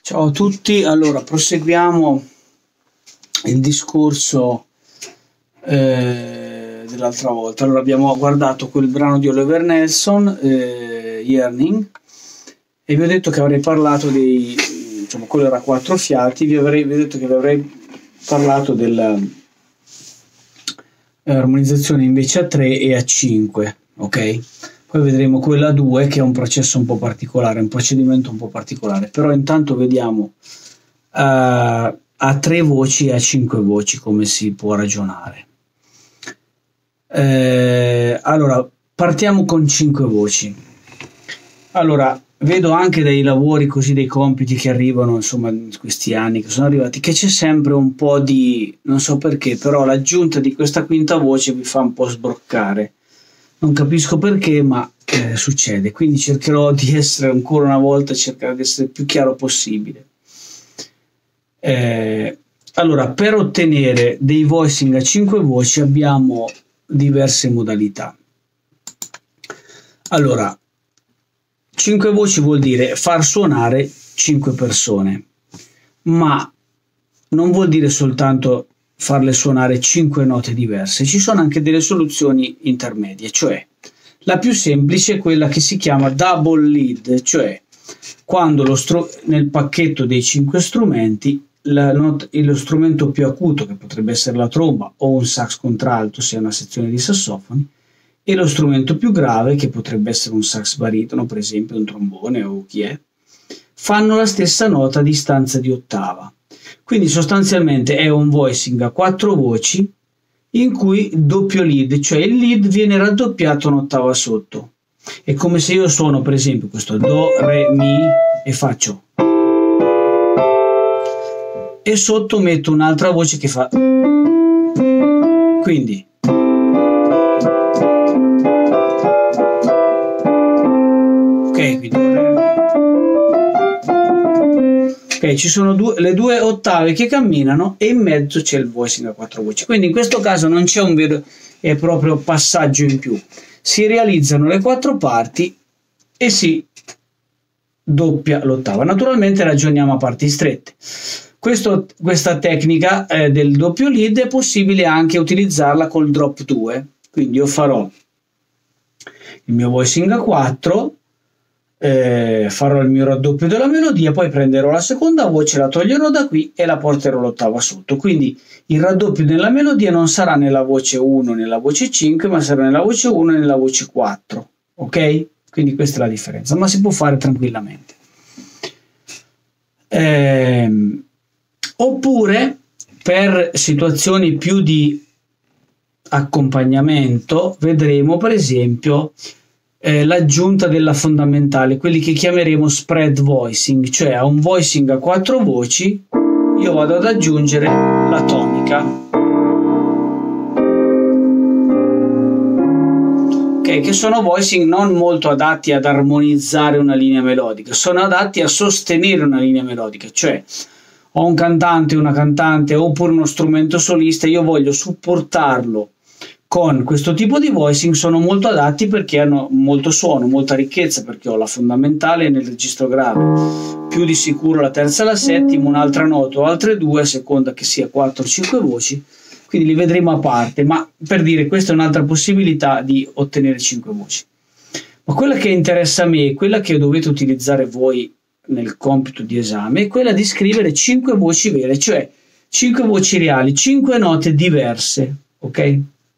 Ciao a tutti, allora proseguiamo il discorso dell'altra volta. Allora abbiamo guardato quel brano di Oliver Nelson, Yearning, e vi ho detto che avrei parlato dei, insomma quello era a 4 fiati, vi ho detto che vi avrei parlato dell'armonizzazione invece a 3 e a 5, ok? Poi vedremo quella a 2 che è un processo un po' particolare, un procedimento un po' particolare, però intanto vediamo a 3 voci e a 5 voci come si può ragionare. Allora, partiamo con 5 voci. Allora, vedo anche dai lavori così, dei compiti che arrivano, insomma, in questi anni che sono arrivati, che c'è sempre un po' di, non so perché, però l'aggiunta di questa quinta voce vi fa un po' sbroccare. Non capisco perché, ma succede, quindi cercherò di essere ancora una volta, cercare di essere il più chiaro possibile. Allora, per ottenere dei voicing a 5 voci abbiamo diverse modalità. Allora, 5 voci vuol dire far suonare 5 persone, ma non vuol dire soltanto farle suonare 5 note diverse, ci sono anche delle soluzioni intermedie, cioè la più semplice è quella che si chiama double lead, cioè quando nel pacchetto dei 5 strumenti lo strumento più acuto, che potrebbe essere la tromba o un sax contralto se è una sezione di sassofoni, e lo strumento più grave, che potrebbe essere un sax baritono, per esempio un trombone o chi è, fanno la stessa nota a distanza di ottava. Quindi sostanzialmente è un voicing a 4 voci in cui doppio lead, cioè il lead viene raddoppiato un'ottava sotto. È come se io suono per esempio questo do, re, mi e faccio, e sotto metto un'altra voce che fa, quindi ok, ci sono le due ottave che camminano e in mezzo c'è il voicing a 4 voci. Quindi in questo caso non c'è un vero e proprio passaggio in più, si realizzano le 4 parti e si doppia l'ottava. Naturalmente ragioniamo a parti strette. Questa tecnica del doppio lead è possibile anche utilizzarla col drop 2, quindi io farò il mio voicing a 4, farò il mio raddoppio della melodia, poi prenderò la seconda voce, la toglierò da qui e la porterò l'ottava sotto. Quindi il raddoppio della melodia non sarà nella voce 1 nella voce 5, ma sarà nella voce 1 e nella voce 4, ok? Quindi questa è la differenza, ma si può fare tranquillamente. Oppure per situazioni più di accompagnamento vedremo per esempio l'aggiunta della fondamentale, quelli che chiameremo spread voicing, cioè a un voicing a 4 voci io vado ad aggiungere la tonica, ok, che sono voicing non molto adatti ad armonizzare una linea melodica, sono adatti a sostenere una linea melodica, cioè ho un cantante, una cantante oppure uno strumento solista, io voglio supportarlo con questo tipo di voicing, sono molto adatti perché hanno molto suono, molta ricchezza, perché ho la fondamentale nel registro grave, più di sicuro la terza e la settima, un'altra nota o altre 2 a seconda che sia 4 o 5 voci, quindi li vedremo a parte, ma per dire questa è un'altra possibilità di ottenere 5 voci. Ma quella che interessa a me, quella che dovete utilizzare voi nel compito di esame, è quella di scrivere 5 voci vere, cioè 5 voci reali, 5 note diverse, ok?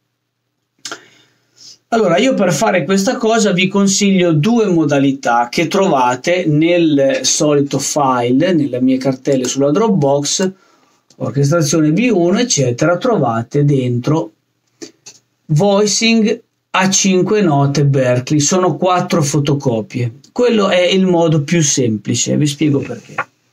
Allora, io per fare questa cosa vi consiglio 2 modalità che trovate nel solito file, nelle mie cartelle sulla Dropbox, orchestrazione B1, eccetera, trovate dentro voicing a 5 note Berklee, sono 4 fotocopie. Quello è il modo più semplice, vi spiego perché.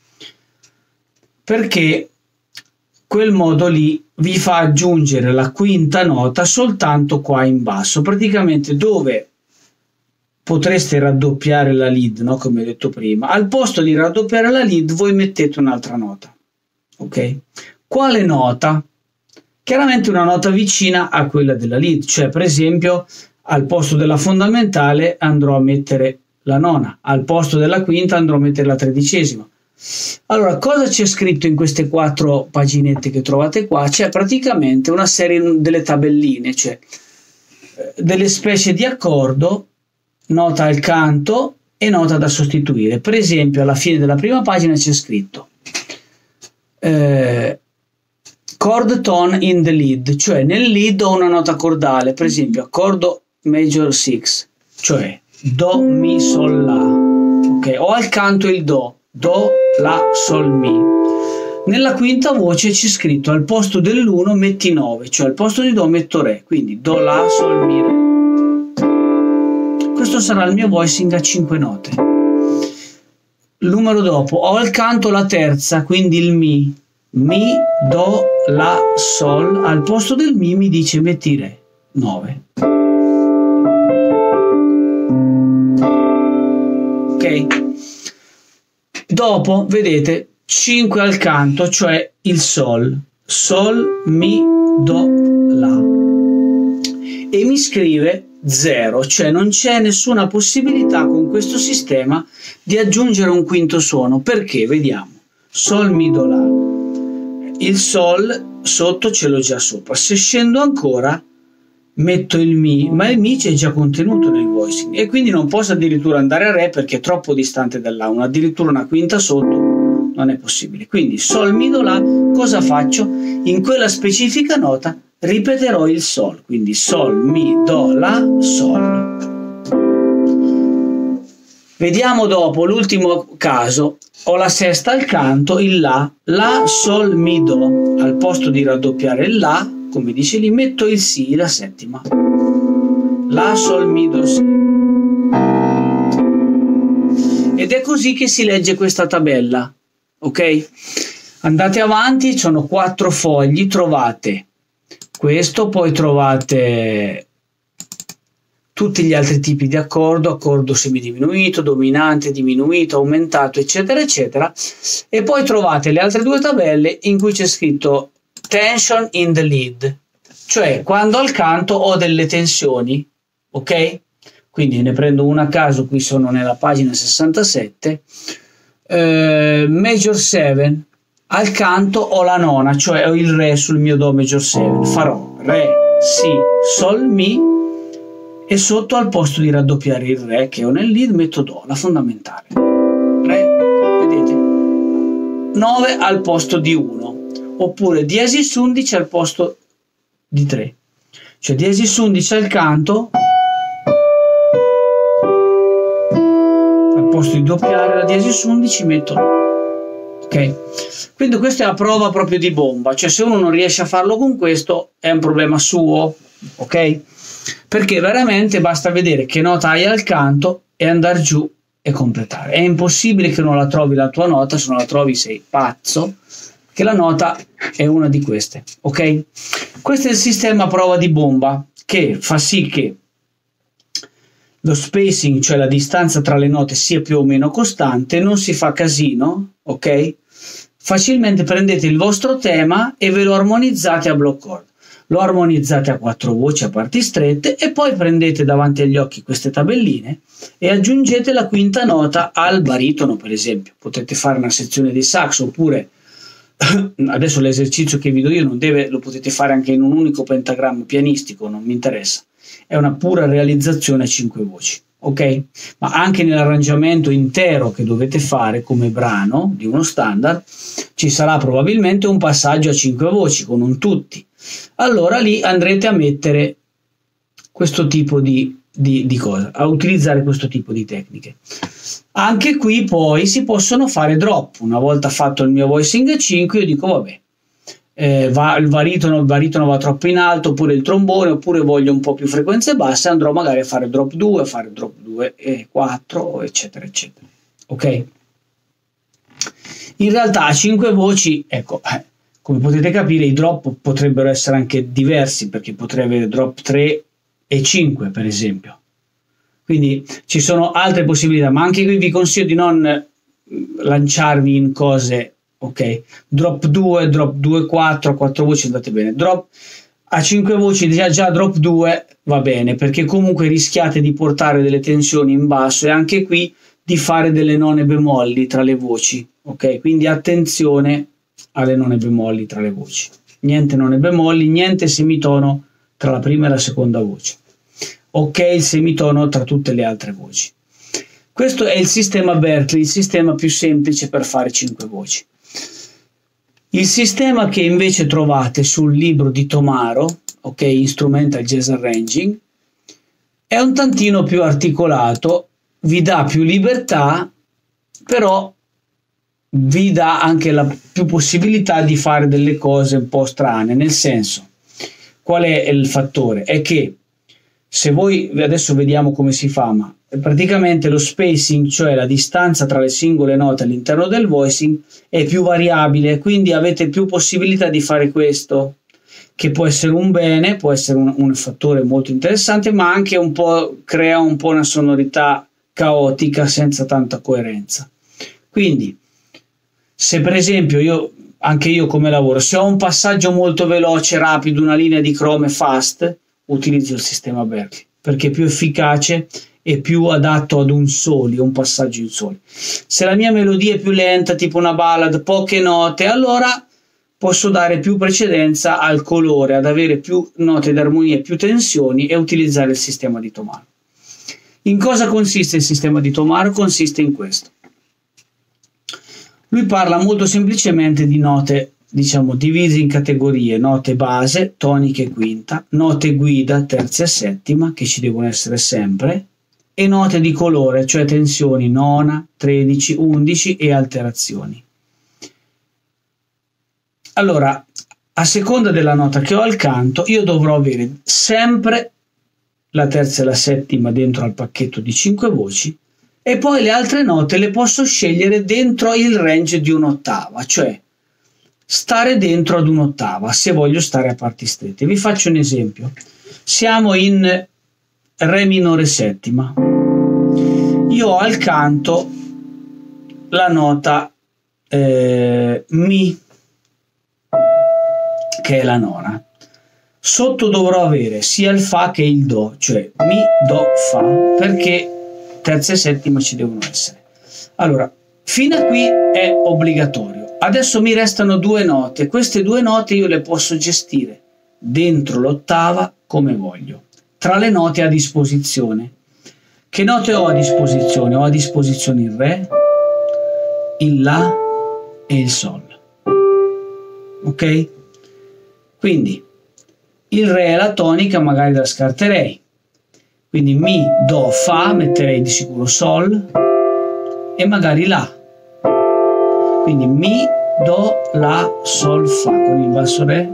Perché quel modo lì vi fa aggiungere la quinta nota soltanto qua in basso, praticamente dove potreste raddoppiare la lead, no? Come ho detto prima, al posto di raddoppiare la lead voi mettete un'altra nota, ok? Quale nota? Chiaramente una nota vicina a quella della lead, cioè per esempio al posto della fondamentale andrò a mettere la nona, al posto della quinta andrò a mettere la tredicesima, Allora, cosa c'è scritto in queste 4 paginette che trovate qua? C'è praticamente una serie delle tabelline, cioè delle specie di accordo, nota al canto e nota da sostituire. Per esempio, alla fine della prima pagina c'è scritto chord tone in the lead, cioè nel lead ho una nota cordale, per esempio accordo major 6, cioè do, mi, sol, la. Ok, ho al canto il do, la, sol, mi. Nella quinta voce c'è scritto al posto dell'1 metti 9, cioè al posto di do metto re, quindi do, la, sol, mi, re. Questo sarà il mio voicing a 5 note. Il numero dopo ho al canto la terza, quindi il mi, do, la, sol, al posto del mi dice metti re, 9. Ok? Dopo vedete 5 al canto, cioè il sol, mi, do, la, e mi scrive 0, cioè non c'è nessuna possibilità con questo sistema di aggiungere un quinto suono. Perché? Vediamo. Sol, mi, do, la. Il sol sotto ce l'ho già sopra. Se scendo ancora metto il mi, ma il mi c'è già contenuto nel voicing e quindi non posso addirittura andare a re perché è troppo distante dalla 1, addirittura una quinta sotto non è possibile. Quindi sol, mi, do, la. Cosa faccio? In quella specifica nota ripeterò il sol, quindi sol, mi, do, la, sol. Vediamo dopo l'ultimo caso. Ho la sesta al canto, il la, sol, mi, do. Al posto di raddoppiare il la, come dice lì, metto il si, la settima. La, sol, mi, do, si. Ed è così che si legge questa tabella, ok? Andate avanti, sono 4 fogli, trovate questo, poi trovate tutti gli altri tipi di accordo, accordo semidiminuito, dominante, diminuito, aumentato, eccetera, eccetera, e poi trovate le altre 2 tabelle in cui c'è scritto tension in the lead, cioè quando al canto ho delle tensioni, ok? Quindi ne prendo una a caso, qui sono nella pagina 67, major 7, al canto ho la nona, cioè ho il re sul mio do major 7, farò re, si, sol, mi, e sotto al posto di raddoppiare il re che ho nel lead metto do, la fondamentale. Re, vedete? 9 al posto di 1, oppure diesis 11 al posto di 3, cioè diesis 11 al canto, al posto di doppiare la diesis 11 metto do. Ok? Quindi questa è la prova proprio di bomba, cioè se uno non riesce a farlo con questo è un problema suo, ok? Perché veramente basta vedere che nota hai al canto e andare giù e completare. È impossibile che non la trovi la tua nota, se non la trovi sei pazzo, che la nota è una di queste, ok? Questo è il sistema prova di bomba che fa sì che lo spacing, cioè la distanza tra le note, sia più o meno costante, non si fa casino, ok? Facilmente prendete il vostro tema e ve lo armonizzate a block chord. Lo armonizzate a 4 voci a parti strette e poi prendete davanti agli occhi queste tabelline e aggiungete la quinta nota al baritono, per esempio. Potete fare una sezione di sax, oppure adesso l'esercizio che vi do io lo potete fare anche in un unico pentagramma pianistico, non mi interessa. È una pura realizzazione a 5 voci, ok? Ma anche nell'arrangiamento intero che dovete fare come brano di uno standard ci sarà probabilmente un passaggio a 5 voci con un tutti. Allora lì andrete a mettere questo tipo di cosa, a utilizzare questo tipo di tecniche. Anche qui poi si possono fare drop. Una volta fatto il mio voicing a 5 io dico vabbè, il baritono va troppo in alto, oppure il trombone, oppure voglio un po' più frequenze basse, andrò magari a fare drop 2, fare drop 2 e 4, eccetera, eccetera. Ok? In realtà a 5 voci, ecco, come potete capire, i drop potrebbero essere anche diversi, perché potrei avere drop 3 e 5, per esempio. Quindi ci sono altre possibilità, ma anche qui vi consiglio di non lanciarvi in cose, ok? Drop 2, 4, 4 voci andate bene. Drop a 5 voci, già drop 2 va bene, perché comunque rischiate di portare delle tensioni in basso e anche qui di fare delle none bemolli tra le voci, ok? Quindi attenzione alle none bemolli tra le voci. Niente none bemolli, niente semitono tra la prima e la seconda voce. Ok, il semitono tra tutte le altre voci. Questo è il sistema Berklee, il sistema più semplice per fare 5 voci. Il sistema che invece trovate sul libro di Tomaro, ok, Instrumental Jazz Arranging, è un tantino più articolato, vi dà più libertà, però vi dà anche la più possibilità di fare delle cose un po' strane, nel senso, qual è il fattore? È che se voi, adesso vediamo come si fa, ma praticamente lo spacing, cioè la distanza tra le singole note all'interno del voicing, è più variabile, quindi avete più possibilità di fare questo, che può essere un bene, può essere un fattore molto interessante, ma anche un po' crea un po' una sonorità caotica senza tanta coerenza. Quindi se per esempio anche io come lavoro, se ho un passaggio molto veloce, rapido, una linea di crome fast, utilizzo il sistema Berklee perché è più efficace e più adatto ad un soli, un passaggio in soli. Se la mia melodia è più lenta, tipo una ballad, poche note, allora posso dare più precedenza al colore, ad avere più note d'armonia, più tensioni e utilizzare il sistema di Tomaro. In cosa consiste il sistema di Tomaro? Consiste in questo. Lui parla molto semplicemente di note, diciamo, divise in categorie: note base, tonica e quinta, note guida, terza e settima, che ci devono essere sempre, e note di colore, cioè tensioni nona, 13, 11 e alterazioni. Allora, a seconda della nota che ho al canto, io dovrò avere sempre la terza e la settima dentro al pacchetto di 5 voci, e poi le altre note le posso scegliere dentro il range di un'ottava, cioè stare dentro ad un'ottava se voglio stare a parti strette. Vi faccio un esempio. Siamo in Re minore settima. Io ho al canto la nota Mi, che è la nona. Sotto dovrò avere sia il Fa che il Do, cioè Mi, Do, Fa, perché terza e settima ci devono essere. Allora, fino a qui è obbligatorio. Adesso mi restano 2 note. Queste 2 note io le posso gestire dentro l'ottava come voglio, tra le note a disposizione. Che note ho a disposizione? Ho a disposizione il Re, il La e il Sol. Ok? Quindi il Re è la tonica, magari la scarterei. Quindi Mi, Do, Fa, metterei di sicuro Sol e magari La. Quindi Mi, Do, La, Sol, Fa con il basso Re.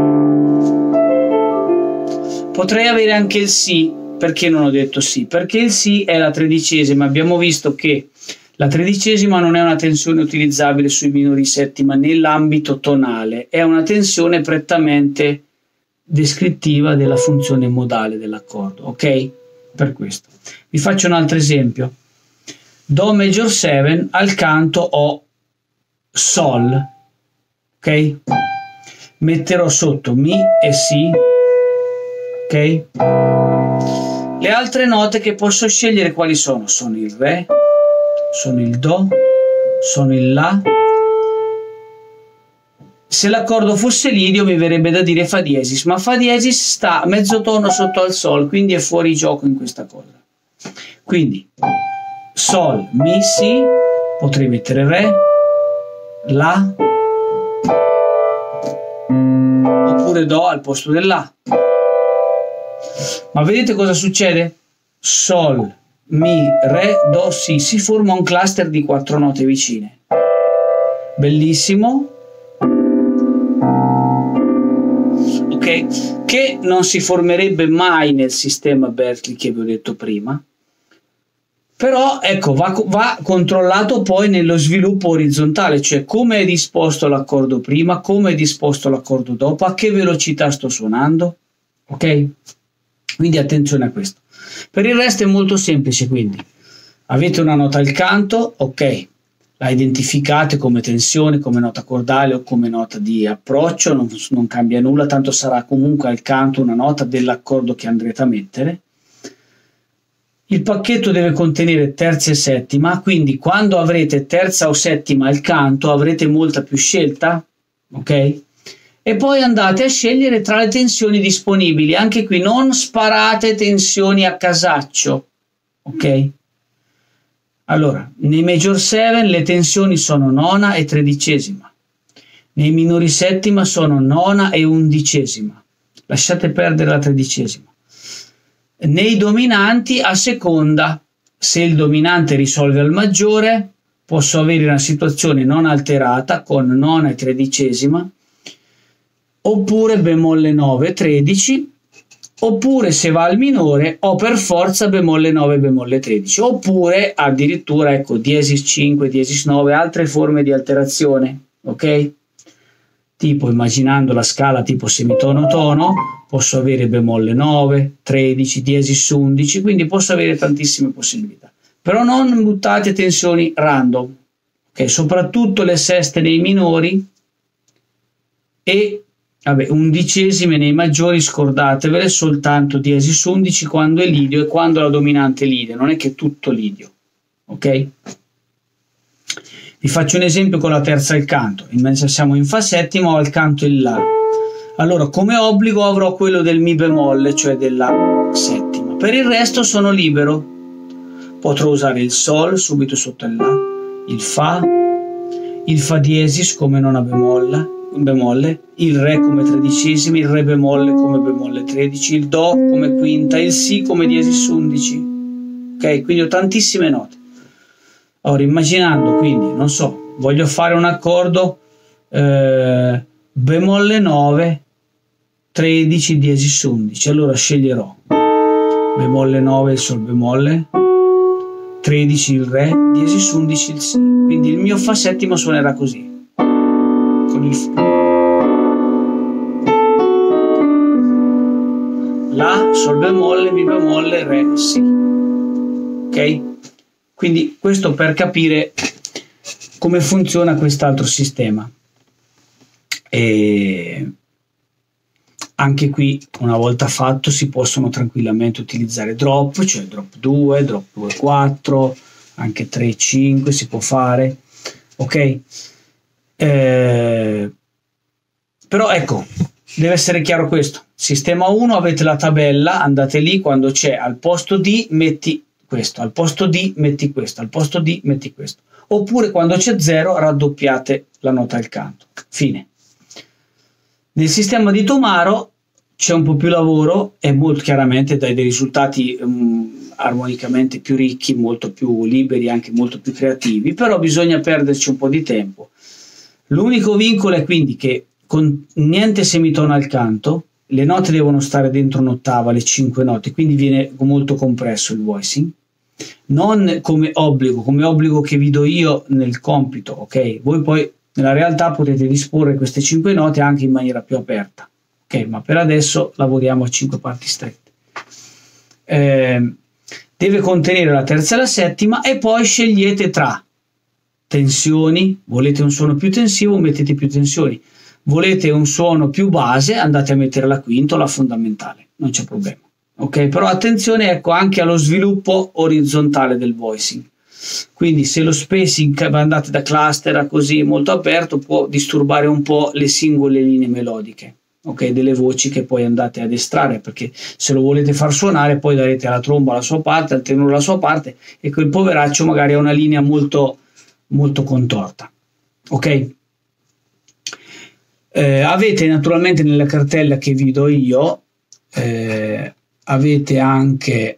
Potrei avere anche il Si. Perché non ho detto Si? Perché il Si è la 13ª. Abbiamo visto che la 13ª non è una tensione utilizzabile sui minori settima nell'ambito tonale, è una tensione prettamente descrittiva della funzione modale dell'accordo, ok? Per questo. Vi faccio un altro esempio. Do major 7, al canto ho Sol, ok? Metterò sotto Mi e Si, ok? Le altre note che posso scegliere quali sono? Sono il Re, sono il Do, sono il La. Se l'accordo fosse lidio mi verrebbe da dire Fa diesis, ma Fa diesis sta mezzo tono sotto al Sol, quindi è fuori gioco in questa cosa. Quindi Sol, Mi, Si, potrei mettere Re, La, oppure Do al posto del La. Ma vedete cosa succede? Sol, Mi, Re, Do, Si. Si forma un cluster di 4 note vicine. Bellissimo. Ok? Che non si formerebbe mai nel sistema Berklee che vi ho detto prima. Però ecco, va controllato poi nello sviluppo orizzontale, cioè come è disposto l'accordo prima, come è disposto l'accordo dopo, a che velocità sto suonando. Ok? Quindi attenzione a questo. Per il resto è molto semplice, quindi avete una nota al canto, ok, la identificate come tensione, come nota cordale o come nota di approccio, non cambia nulla, tanto sarà comunque al canto una nota dell'accordo che andrete a mettere. Il pacchetto deve contenere terza e settima, quindi quando avrete terza o settima al canto avrete molta più scelta, ok? E poi andate a scegliere tra le tensioni disponibili. Anche qui non sparate tensioni a casaccio, ok? Allora, nei major 7 le tensioni sono nona e tredicesima, nei minori settima sono nona e undicesima, lasciate perdere la tredicesima. Nei dominanti a seconda, se il dominante risolve al maggiore, posso avere una situazione non alterata con nona e tredicesima, oppure bemolle 9 13, oppure se va al minore ho per forza bemolle 9 bemolle 13, oppure addirittura ecco diesis 5 diesis 9, altre forme di alterazione, ok? Tipo immaginando la scala tipo semitono tono posso avere bemolle 9 13 diesis 11, quindi posso avere tantissime possibilità, però non buttate tensioni random, ok? Soprattutto le seste nei minori e undicesime nei maggiori, scordatevele, soltanto diesis 11 quando è lidio e quando la dominante è lidio, non è che è tutto lidio, ok? Vi faccio un esempio con la terza al canto. Invece siamo in fa settima, ho al canto il la. Allora come obbligo avrò quello del mi bemolle, cioè della settima. Per il resto sono libero, potrò usare il sol subito sotto il la, il fa diesis come nona bemolle, il re come tredicesima, il re bemolle come bemolle 13, il do come quinta, il si come diesis 11, ok? Quindi ho tantissime note. Ora immaginando, quindi non so, voglio fare un accordo bemolle 9 13 diesis 11, allora sceglierò bemolle 9 il sol bemolle, 13 il re, diesis 11 il si, quindi il mio fa settima suonerà così con il fa. La, sol bemolle, mi bemolle, re, si, ok? Quindi questo per capire come funziona quest'altro sistema. E anche qui una volta fatto si possono tranquillamente utilizzare drop, cioè drop 2, drop 2 4, anche 3 5 si può fare, ok? Però ecco, deve essere chiaro questo. Sistema 1 avete la tabella, andate lì, quando c'è al posto di metti questo, al posto di metti questo, al posto di metti questo, oppure quando c'è 0 raddoppiate la nota al canto, fine. Nel sistema di Tomaro c'è un po' più lavoro e molto chiaramente dai dei risultati armonicamente più ricchi, molto più liberi, anche molto più creativi, però bisogna perderci un po' di tempo. L'unico vincolo è quindi che con niente semitono al canto, le note devono stare dentro un'ottava, le 5 note, quindi viene molto compresso il voicing, non come obbligo che vi do io nel compito, ok? Voi poi nella realtà potete disporre queste 5 note anche in maniera più aperta, ok? Ma per adesso lavoriamo a 5 parti strette. Deve contenere la terza e la settima e poi scegliete tra tensioni, volete un suono più tensivo, mettete più tensioni, volete un suono più base, andate a mettere la quinta o la fondamentale, non c'è problema, ok? Però attenzione, ecco, anche allo sviluppo orizzontale del voicing, quindi se lo spacing andate da cluster a così molto aperto può disturbare un po' le singole linee melodiche, ok? Delle voci che poi andate ad estrarre, perché se lo volete far suonare poi darete alla tromba la sua parte, al tenore la sua parte e quel poveraccio magari ha una linea molto contorta, ok? Avete naturalmente nella cartella che vi do io, avete anche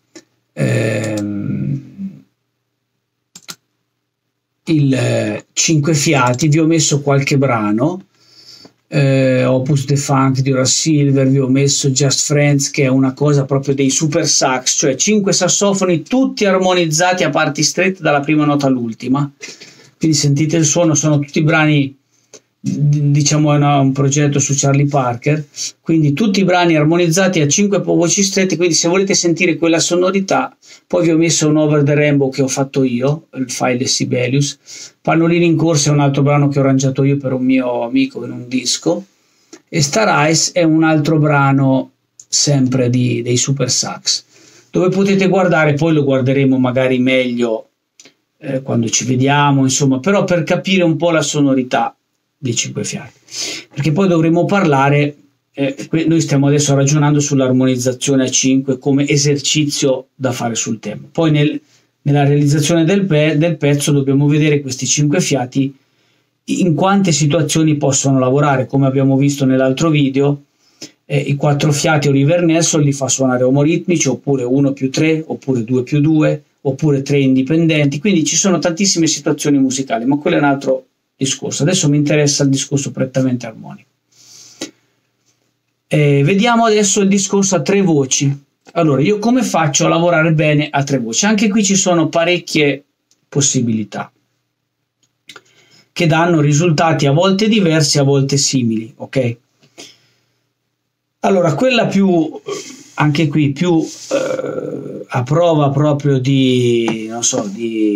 il 5 fiati, vi ho messo qualche brano, Opus the Funk di Horace Silver, vi ho messo Just Friends, che è una cosa proprio dei super sax, cioè 5 sassofoni tutti armonizzati a parti strette dalla prima nota all'ultima, quindi sentite il suono, sono tutti brani, diciamo è un progetto su Charlie Parker, quindi tutti i brani armonizzati a 5 voci strette, quindi se volete sentire quella sonorità, poi vi ho messo un Over the Rainbow che ho fatto io, il file di Sibelius, Pannolini in corsa è un altro brano che ho arrangiato io per un mio amico in un disco, e Star Ice è un altro brano sempre dei super sax. dove potete guardare, poi lo guarderemo magari meglio quando ci vediamo, insomma, però per capire un po' la sonorità dei 5 fiati, perché poi dovremo parlare, noi stiamo adesso ragionando sull'armonizzazione a 5 come esercizio da fare sul tema, poi nella realizzazione del pezzo dobbiamo vedere questi 5 fiati in quante situazioni possono lavorare, come abbiamo visto nell'altro video. I 4 fiati Oliver Nelson li fa suonare omoritmici, oppure 1 più 3, oppure 2 più 2, oppure 3 indipendenti, quindi ci sono tantissime situazioni musicali, ma quello è un altro discorso. Adesso mi interessa il discorso prettamente armonico. Vediamo adesso il discorso a 3 voci. Allora, io come faccio a lavorare bene a 3 voci? Anche qui ci sono parecchie possibilità che danno risultati a volte diversi, a volte simili, ok? Allora, quella più, anche qui, più a prova proprio di, non so,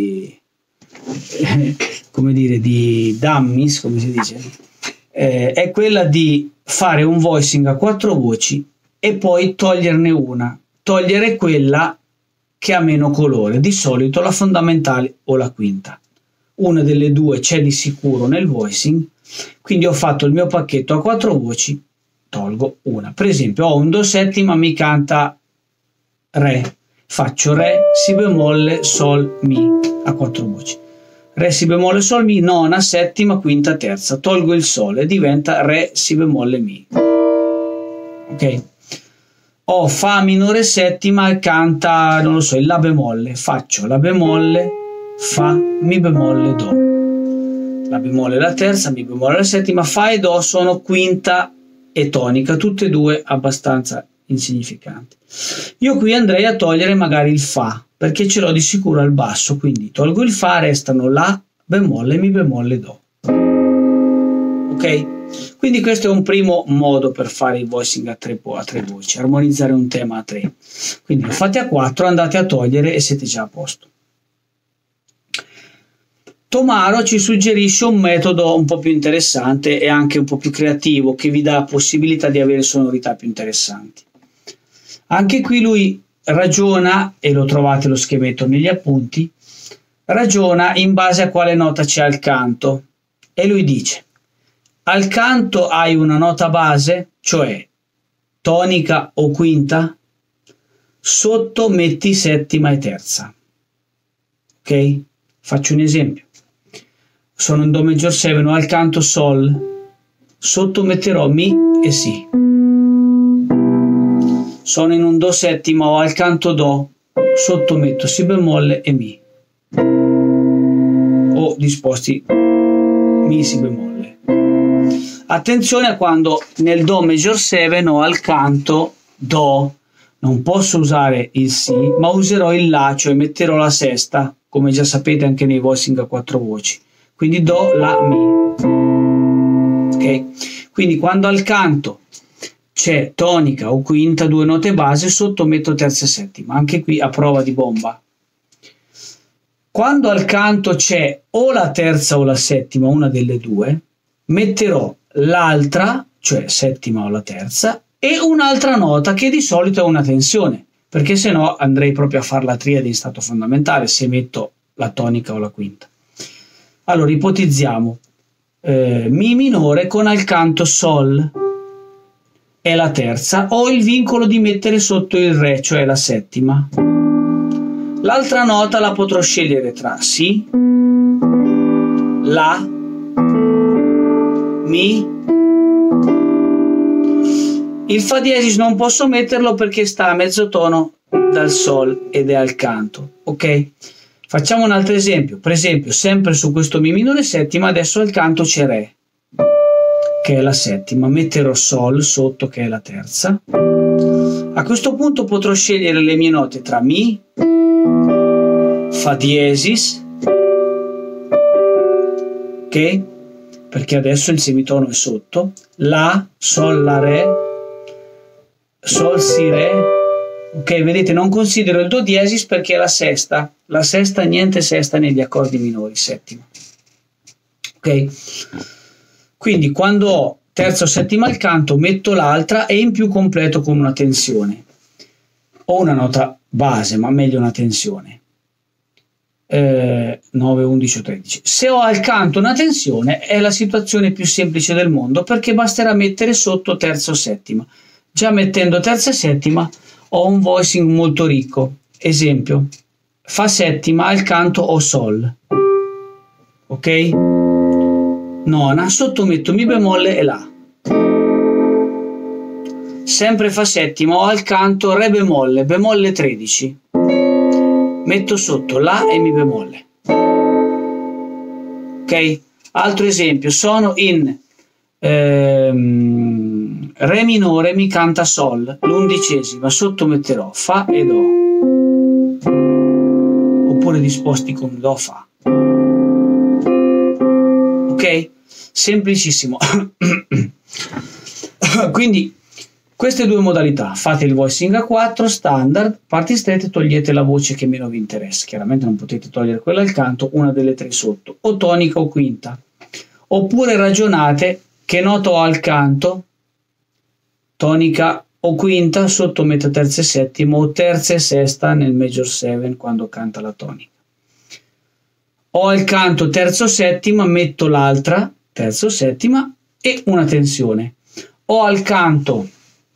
come dire, di dummies, come si dice, è quella di fare un voicing a 4 voci e poi toglierne una, togliere quella che ha meno colore, di solito la fondamentale o la quinta. Una delle due c'è di sicuro nel voicing, quindi ho fatto il mio pacchetto a 4 voci, tolgo una. Per esempio ho un do settima, mi canta re, faccio re, si bemolle, sol, mi a 4 voci. Re, si bemolle, sol, mi, nona, settima, quinta, terza, tolgo il sol e diventa re, si bemolle, mi. Ok? Ho fa minore settima e canta, non lo so, il la bemolle, faccio la bemolle, fa, mi bemolle, do. La bemolle è la terza, mi bemolle è la settima, fa e do sono quinta e tonica, tutte e due abbastanza insignificanti. Io qui andrei a togliere magari il fa, perché ce l'ho di sicuro al basso, quindi tolgo il fa, restano la bemolle, mi bemolle, do. Ok? Quindi questo è un primo modo per fare il voicing a tre voci, armonizzare un tema a 3. Quindi lo fate a 4, andate a togliere e siete già a posto. Tomaro ci suggerisce un metodo un po' più interessante e anche un po' più creativo, che vi dà la possibilità di avere sonorità più interessanti. Anche qui lui ragiona, e lo trovate lo scheletro negli appunti, ragiona in base a quale nota c'è al canto, e lui dice: al canto hai una nota base, cioè tonica o quinta, sotto metti settima e terza. Ok? Faccio un esempio. Sono in do maggior 7, ho al canto sol, sotto metterò mi e si. Sono in un do settima, ho al canto do, sotto metto si bemolle e mi. O disposti mi si bemolle. Attenzione a quando nel do maggior 7 ho al canto do, non posso usare il si, ma userò il la, cioè metterò la sesta, come già sapete anche nei voicing a 4 voci. Quindi do, la, mi. Ok? Quindi quando al canto c'è tonica o quinta, 2 note base, sotto metto terza e settima. Anche qui a prova di bomba. Quando al canto c'è o la terza o la settima, una delle due, metterò l'altra, cioè settima o la terza, e un'altra nota che di solito è una tensione, perché se no andrei proprio a fare la triade in stato fondamentale se metto la tonica o la quinta. Allora ipotizziamo mi minore con al canto sol è la terza, ho il vincolo di mettere sotto il re, cioè la settima. L'altra nota la potrò scegliere tra si, la, mi. Il fa diesis non posso metterlo perché sta a mezzo tono dal sol ed è al canto, ok? Facciamo un altro esempio, per esempio sempre su questo mi minore settima, adesso al canto c'è re, che è la settima, metterò sol sotto che è la terza. A questo punto potrò scegliere le mie note tra mi, fa diesis, ok? Perché adesso il semitono è sotto, la, sol, la, re, sol, si, re. Ok, vedete, non considero il do diesis perché è la sesta, niente sesta negli accordi minori, settima. Ok, quindi quando ho terza o settima al canto metto l'altra e in più completo con una tensione. Ho una nota base, ma meglio una tensione. 9, 11 o 13. Se ho al canto una tensione è la situazione più semplice del mondo, perché basterà mettere sotto terza o settima. Già mettendo terza e settima ho un voicing molto ricco. Esempio, fa settima, al canto ho sol, ok? Nona, sotto metto mi bemolle e la. Sempre fa settima, ho al canto re bemolle, bemolle 13. Metto sotto la e mi bemolle. Ok? Altro esempio, sono in re minore, mi canta sol, l'undicesima, sotto metterò fa e do. Oppure disposti con do fa. Ok? Semplicissimo. Quindi queste due modalità, fate il voicing a 4 standard, parti strette, togliete la voce che meno vi interessa, chiaramente non potete togliere quella al canto, una delle tre sotto, o tonica o quinta, oppure ragionate che nota ho al canto, tonica o quinta, sotto metto terza e settima, o terza e sesta nel major 7 quando canta la tonica. Ho al canto terza o settima, metto l'altra, terza o settima, e una tensione. Ho al canto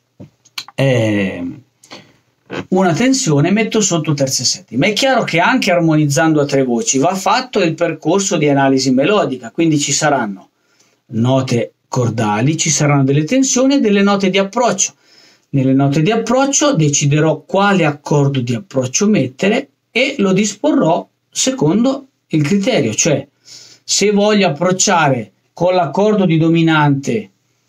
una tensione, metto sotto terza e settima. È chiaro che anche armonizzando a tre voci va fatto il percorso di analisi melodica, quindi ci saranno note cordali, ci saranno delle tensioni e delle note di approccio. Nelle note di approccio deciderò quale accordo di approccio mettere e lo disporrò secondo il criterio, cioè se voglio approcciare con l'accordo di dominante,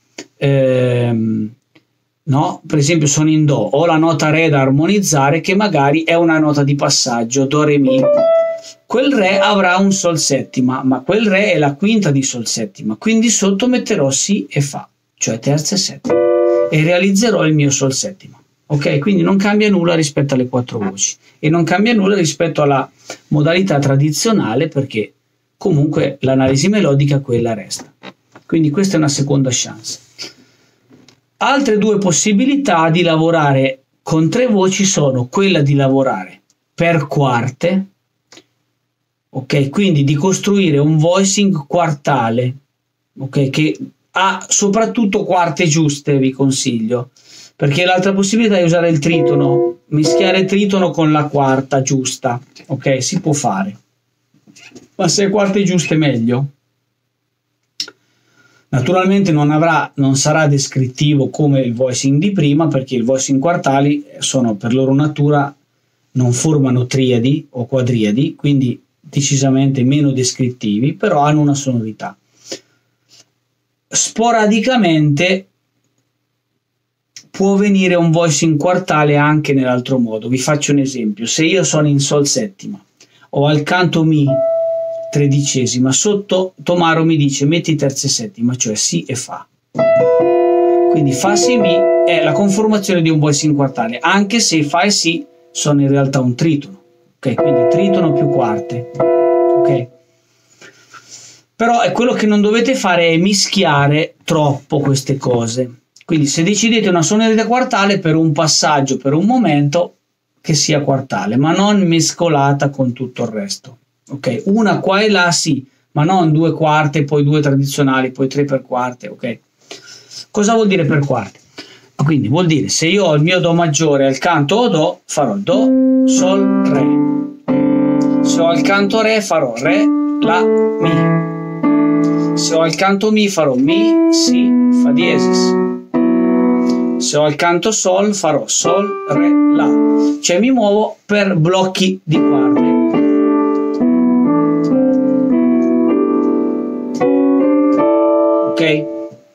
no? Per esempio sono in do, ho la nota re da armonizzare che magari è una nota di passaggio, do re mi, quel re avrà un sol settima, ma quel re è la quinta di sol settima, quindi sotto metterò si e fa, cioè terza e settima, e realizzerò il mio sol settima. Ok, quindi non cambia nulla rispetto alle quattro voci e non cambia nulla rispetto alla modalità tradizionale, perché comunque l'analisi melodica quella resta. Quindi questa è una seconda chance. Altre due possibilità di lavorare con tre voci sono quella di lavorare per quarte, ok, quindi di costruire un voicing quartale, ok, che ha soprattutto quarte giuste, vi consiglio, perché l'altra possibilità è usare il tritono, mischiare il tritono con la quarta giusta, ok, si può fare, ma se quarte giuste meglio. Naturalmente non sarà descrittivo come il voicing di prima, perché i voicing quartali sono per loro natura, non formano triadi o quadriadi, quindi decisamente meno descrittivi, però hanno una sonorità. Sporadicamente può venire un voicing quartale anche nell'altro modo. Vi faccio un esempio: se io sono in sol settima, ho al canto mi tredicesima, sotto Tomaro mi dice metti terza e settima, cioè si e fa, quindi fa si mi è la conformazione di un voicing quartale, anche se fa e si sono in realtà un tritono, ok, quindi tritono più quarte, ok. Però è quello che non dovete fare è mischiare troppo queste cose, quindi se decidete una sonorità quartale per un passaggio, per un momento, che sia quartale, ma non mescolata con tutto il resto. Ok, una qua e là sì, ma non due quarte, poi due tradizionali, poi tre per quarte, ok? Cosa vuol dire per quarte? Quindi vuol dire, se io ho il mio do maggiore al canto o do, farò do, sol, re. Se ho al canto re, farò re, la, mi. Se ho al canto mi, farò mi, si, fa diesis. Se ho al canto sol, farò sol, re, la. Cioè mi muovo per blocchi di quarte. Ok?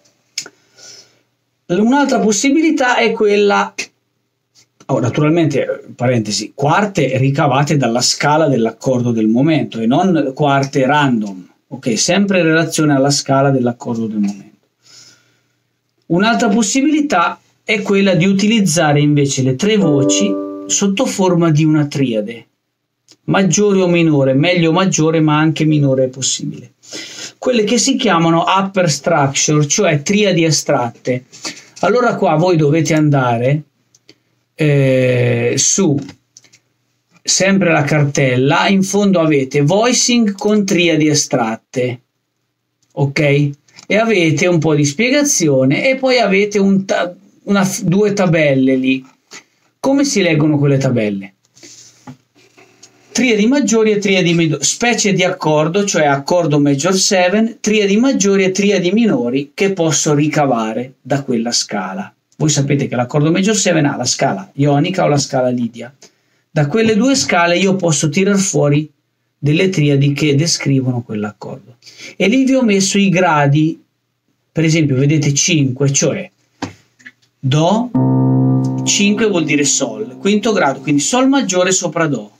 Un'altra possibilità è quella, naturalmente, parentesi, quarte ricavate dalla scala dell'accordo del momento e non quarte random, ok? Sempre in relazione alla scala dell'accordo del momento. Un'altra possibilità è quella di utilizzare invece le tre voci sotto forma di una triade, maggiore o minore, meglio maggiore, ma anche minore è possibile. Quelle che si chiamano upper structure, cioè triadi astratte. Allora qua voi dovete andare su sempre la cartella, in fondo avete voicing con triadi estratte, ok? E avete un po' di spiegazione e poi avete due tabelle lì. Come si leggono quelle tabelle? Triadi maggiori e triadi minori, specie di accordo, cioè accordo major 7, triadi maggiori e triadi minori che posso ricavare da quella scala. Voi sapete che l'accordo major 7 ha la scala ionica o la scala lidia. Da quelle due scale io posso tirar fuori delle triadi che descrivono quell'accordo. E lì vi ho messo i gradi, per esempio vedete 5, cioè Do, 5 vuol dire Sol, quinto grado, quindi Sol maggiore sopra Do.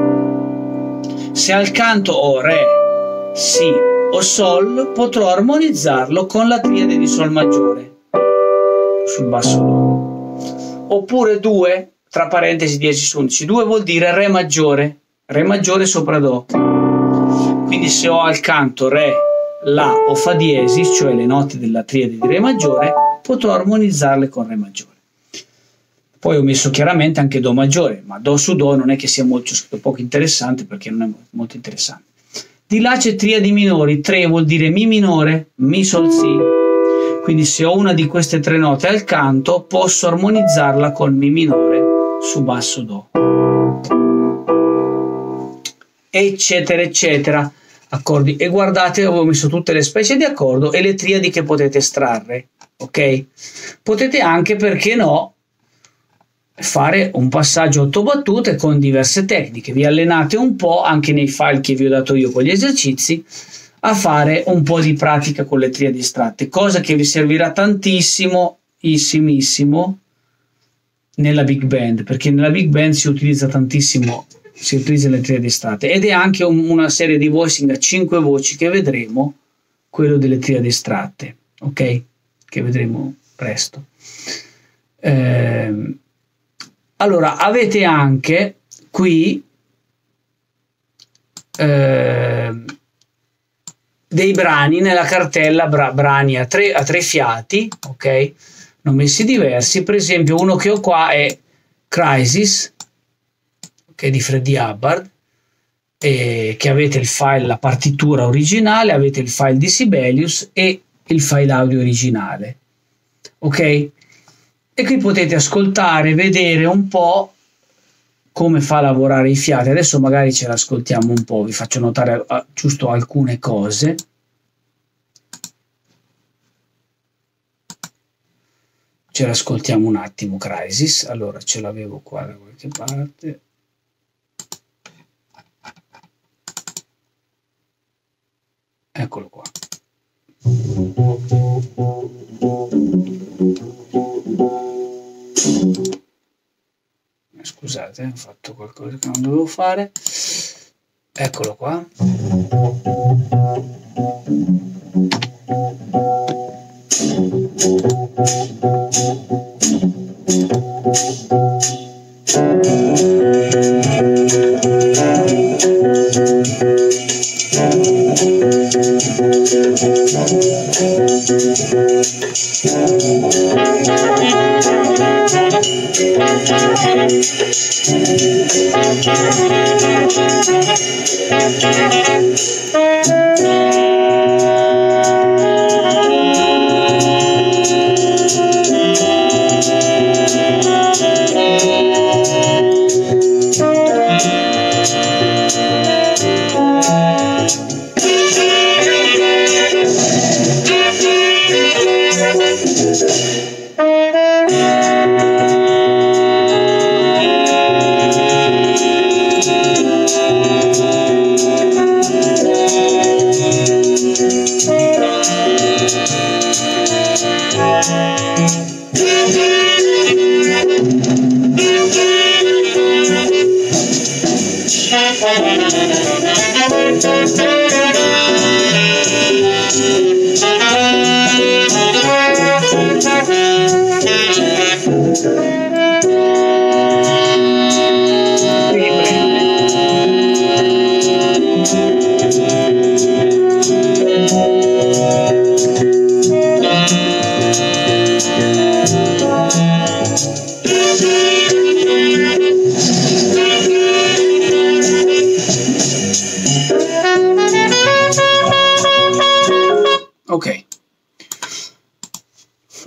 Se al canto ho Re, Si o Sol, potrò armonizzarlo con la triade di Sol maggiore sul basso Do. Oppure 2, tra parentesi 10 su 11, 2 vuol dire Re maggiore sopra Do. Quindi se ho al canto Re, La o Fa diesis, cioè le note della triade di Re maggiore, potrò armonizzarle con Re maggiore. Poi ho messo chiaramente anche Do maggiore, ma Do su Do non è che sia molto scritto, poco interessante perché non è molto interessante. Di là c'è triadi minori, 3 vuol dire Mi minore, Mi Sol Si, quindi se ho una di queste tre note al canto posso armonizzarla col Mi minore su basso Do, eccetera eccetera, accordi. E guardate, avevo messo tutte le specie di accordo e le triadi che potete estrarre, ok? Potete anche, perché no, fare un passaggio 8 battute con diverse tecniche. Vi allenate un po' anche nei file che vi ho dato io con gli esercizi a fare un po' di pratica con le triadi estratte, cosa che vi servirà tantissimo nella big band, perché nella big band si utilizza tantissimo, si utilizzano le triadi estratte, ed è anche una serie di voicing a 5 voci che vedremo, quello delle triadi estratte, ok? Che vedremo presto. Allora, avete anche qui dei brani nella cartella, brani a tre fiati, ok? Ne ho messi diversi. Per esempio, uno che ho qua è Crisis, che è di Freddie Hubbard, e che avete il file, la partitura originale, avete il file di Sibelius e il file audio originale, ok? E qui potete ascoltare, vedere un po' come fa a lavorare i fiati. Adesso magari ce l'ascoltiamo un po', vi faccio notare giusto alcune cose. Ce l'ascoltiamo un attimo, Crisis. Allora, ce l'avevo qua da qualche parte. Eccolo qua. Scusate, ho fatto qualcosa che non dovevo fare. Eccolo qua.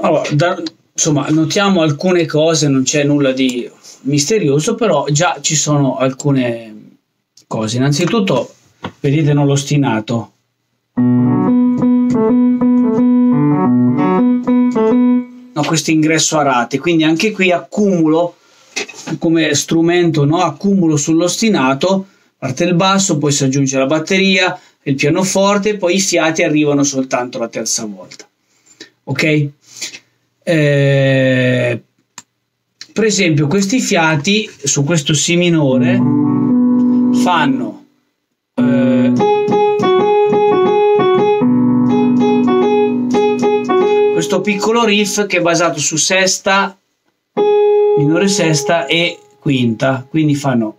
Allora, insomma, notiamo alcune cose, non c'è nulla di misterioso, però già ci sono alcune cose. Innanzitutto, vedete, non l'ostinato. No, questo ingresso a rate, quindi anche qui accumulo come strumento, no? Accumulo sull'ostinato, parte il basso, poi si aggiunge la batteria, il pianoforte, poi i fiati arrivano soltanto la terza volta. Ok? Per esempio, questi fiati su questo Si minore fanno questo piccolo riff che è basato su sesta, minore sesta e quinta, quindi fanno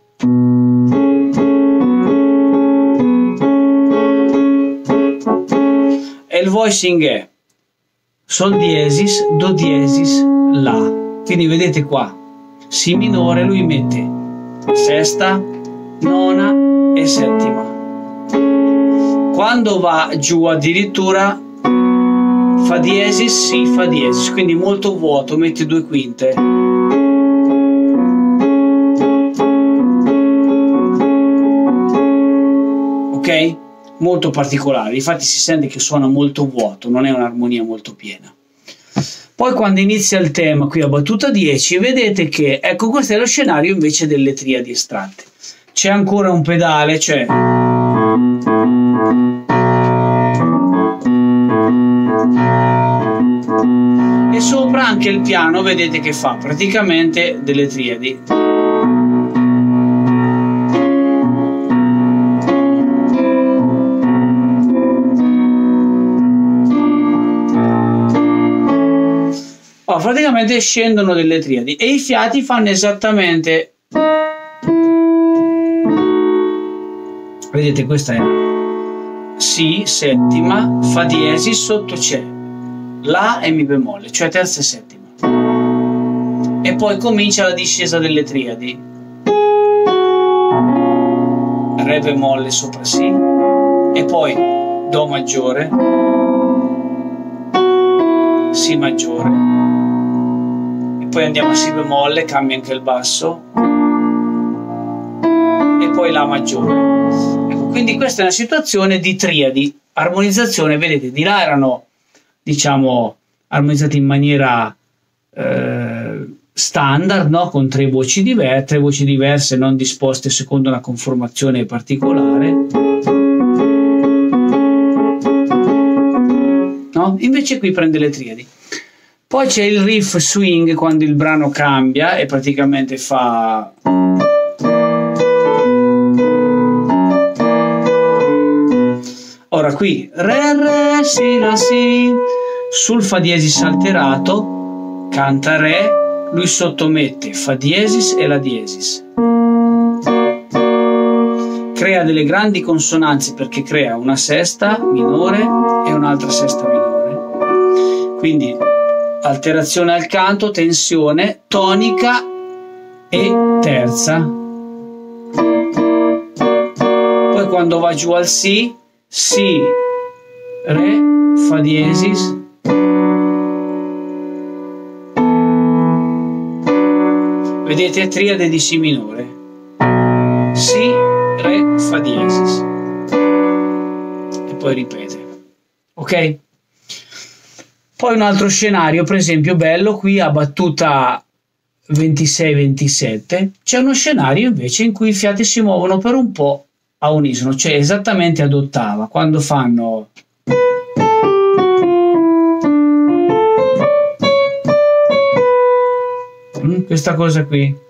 e il voicing è Sol diesis, Do diesis, La. Quindi vedete qua, Si minore, lui mette sesta, nona e settima. Quando va giù addirittura Fa diesis, Si, Fa diesis, quindi molto vuoto, mette due quinte. Ok? Molto particolare, infatti si sente che suona molto vuoto, non è un'armonia molto piena. Poi quando inizia il tema qui a battuta 10, vedete che, ecco, questo è lo scenario invece delle triadi estratte. C'è ancora un pedale, c'è e sopra anche il piano, vedete che fa praticamente delle triadi. Praticamente scendono delle triadi e i fiati fanno esattamente, vedete, questa è Si, settima, Fa diesis, sotto c'è La e Mi bemolle, cioè terza e settima, e poi comincia la discesa delle triadi, Re bemolle sopra Si e poi Do maggiore, Si maggiore, poi andiamo a Si bemolle, cambia anche il basso e poi La maggiore. Ecco, quindi questa è una situazione di triadi, armonizzazione, vedete, di là erano, diciamo, armonizzati in maniera standard, no? Con tre voci diverse non disposte secondo una conformazione particolare, no? Invece qui prende le triadi. Poi c'è il riff swing quando il brano cambia e praticamente fa ora qui Re Re Si La Si, sul Fa diesis alterato canta Re, lui sottomette Fa diesis e La diesis, crea delle grandi consonanze perché crea una sesta minore e un'altra sesta minore, quindi alterazione al canto, tensione, tonica e terza. Poi quando va giù al Si, Si, Re, Fa diesis, vedete, triade di Si minore, Si, Re, Fa diesis e poi ripete, ok? Poi un altro scenario, per esempio, bello, qui a battuta 26-27, c'è uno scenario invece in cui i fiati si muovono per un po' a unisono, cioè esattamente ad ottava, quando fanno questa cosa qui.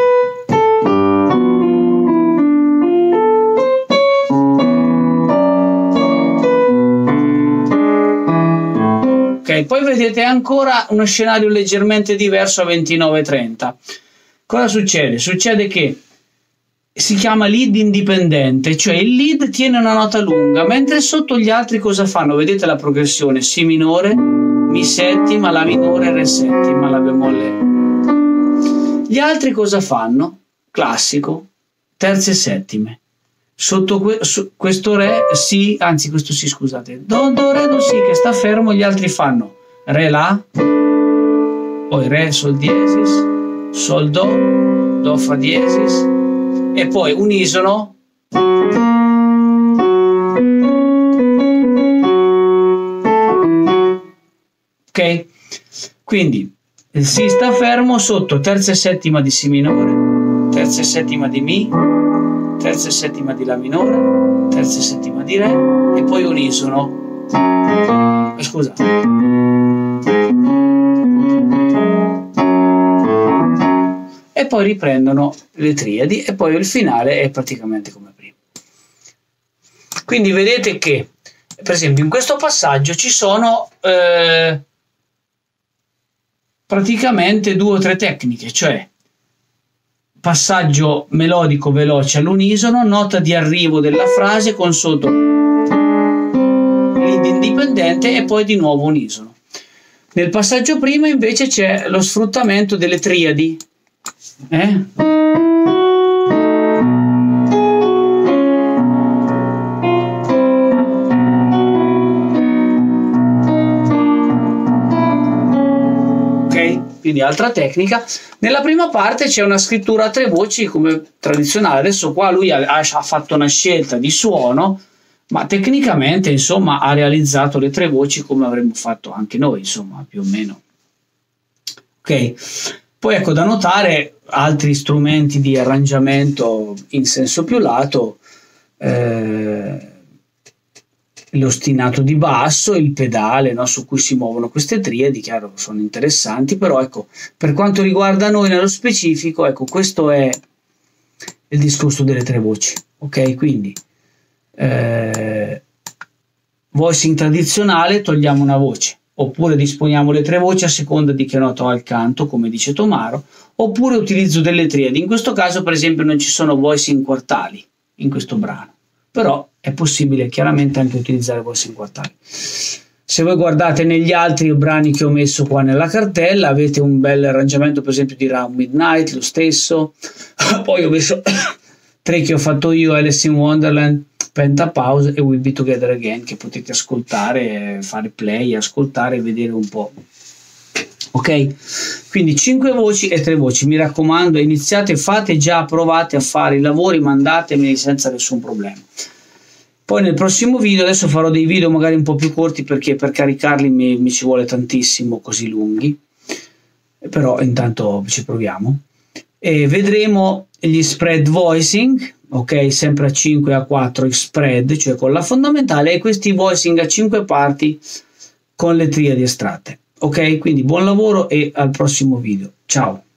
Poi vedete ancora uno scenario leggermente diverso a 29-30. Cosa succede? Succede che si chiama lead indipendente, cioè il lead tiene una nota lunga, mentre sotto gli altri cosa fanno? Vedete la progressione? Si minore, Mi settima, La minore, Re settima, La bemolle. Gli altri cosa fanno? Classico, terze e settime. Sotto questo Re, Si, anzi questo Si, scusate, Do, Do, Re, Do, Si che sta fermo, gli altri fanno Re, La, poi Re, Sol diesis, Sol Do, Do Fa diesis e poi unisono. Ok? Quindi Si sta fermo sotto terza e settima di Si minore, terza e settima di Mi, terza e settima di La minore, terza e settima di Re e poi unisono. Scusate. E poi riprendono le triadi e poi il finale è praticamente come prima. Quindi vedete che, per esempio, in questo passaggio ci sono praticamente 2 o 3 tecniche, cioè passaggio melodico veloce all'unisono, nota di arrivo della frase con sotto lead indipendente e poi di nuovo unisono. Nel passaggio prima invece c'è lo sfruttamento delle triadi. Quindi altra tecnica. Nella prima parte c'è una scrittura a 3 voci come tradizionale. Adesso qua lui ha fatto una scelta di suono, ma tecnicamente insomma ha realizzato le 3 voci come avremmo fatto anche noi, insomma, più o meno. Ok, poi ecco da notare altri strumenti di arrangiamento in senso più lato, l'ostinato di basso, il pedale, no, su cui si muovono queste triadi, chiaro, sono interessanti, però ecco, per quanto riguarda noi nello specifico, ecco, questo è il discorso delle 3 voci, ok? Quindi voicing tradizionale, togliamo una voce, oppure disponiamo le 3 voci a seconda di che nota ho al canto, come dice Tomaro, oppure utilizzo delle triadi. In questo caso, per esempio, non ci sono voicing quartali in questo brano, però è possibile chiaramente anche utilizzare voicing quartali. Se voi guardate negli altri brani che ho messo qua nella cartella, avete un bel arrangiamento, per esempio di Round Midnight, lo stesso. Poi ho messo 3 che ho fatto io, Alice in Wonderland, Pentapause e We'll Be Together Again, che potete ascoltare, fare play, ascoltare e vedere un po'. Ok, quindi 5 voci e 3 voci, mi raccomando, iniziate, fate già, provate a fare i lavori, mandatemeli senza nessun problema. Poi nel prossimo video, adesso farò dei video magari un po' più corti perché per caricarli mi ci vuole tantissimo, così lunghi, però intanto ci proviamo e vedremo gli spread voicing, ok, sempre a 5 e a 4 spread, cioè con la fondamentale, e questi voicing a 5 parti con le triadi estratte. Ok, quindi buon lavoro e al prossimo video. Ciao!